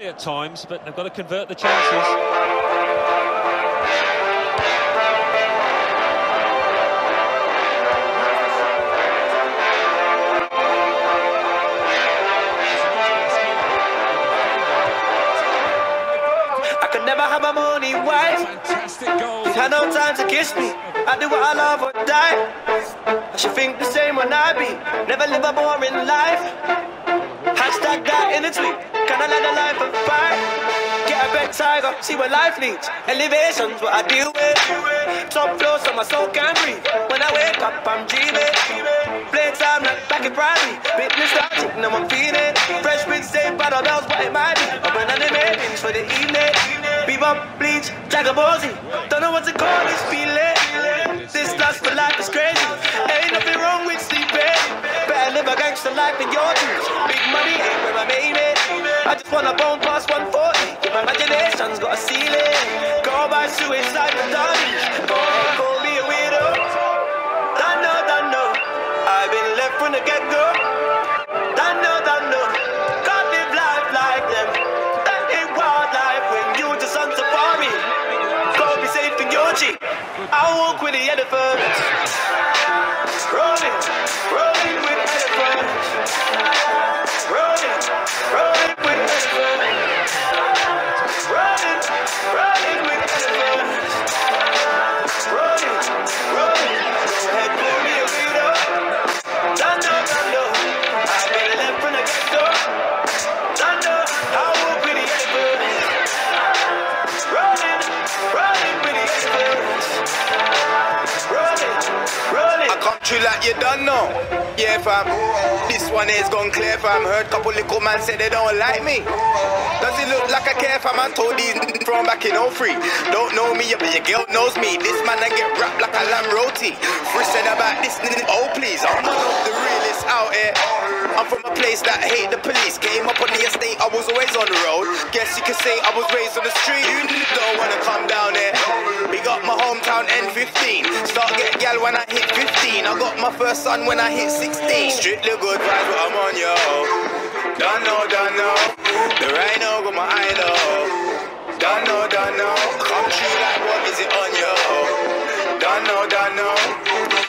at times, but they've got to convert the chances. I could never have a money wife. Fantastic goal. You had no time to kiss me. I do what I love or die. I should think the same when I be. Never live a boring life. Hashtag that in the tweet. Can I let a life of fire? Get a bed tiger, see where life leads. Elevation's what I deal with. Top floor so my soul can breathe. When I wake up I'm dreaming. Playtime like back in primary. Bit nostalgic, now I'm feeling. Fresh with same battle bells, what it might be. Open animations for the evening. Bebop, bleach, Jagabozy. Don't know what to call this feeling. This lust for life is crazy. Ain't nothing wrong with sleeping. Better live a gangster life than your dreams. Big money ain't where I made it. I just wanna bone past 140. If my imagination's got a ceiling. Go by suicide with dummies. Call me a weirdo. Don't know. I've been left from the get-go. Don't know. Can't live life like them. That ain't wildlife when you just on safari. Go be safe in your G. I'll walk with the elephants. Rolling with elephants. Rolling with elephants. Rolling with elephants. Rolling. Head pull me a weirdo. Don't know. I've been left from the get-go. Don't know how I walk with the elephants. Rolling with the elephants. Rolling. I come true like you don't know. Yeah, fam. This one is gone clear, fam. Heard couple little man say they don't like me. Does it look like I care, fam? I told these from back in 03. Don't know me, but your girl knows me. This man I get wrapped like a lamb roti. Frizzing about this, oh please. I'm one of the realest out here. I'm from a place that hate the police. Came up on the estate, I was always on the road. Guess you could say I was raised on the street. You don't wanna come down here. Big up my hometown N15. Start get gal when I hit 15. I got my first son when I hit 16. Strictly good vibes, but I'm on yo. Don't know. The rhino got my idol. Don't know. Come true like what is it on yo? Don't know.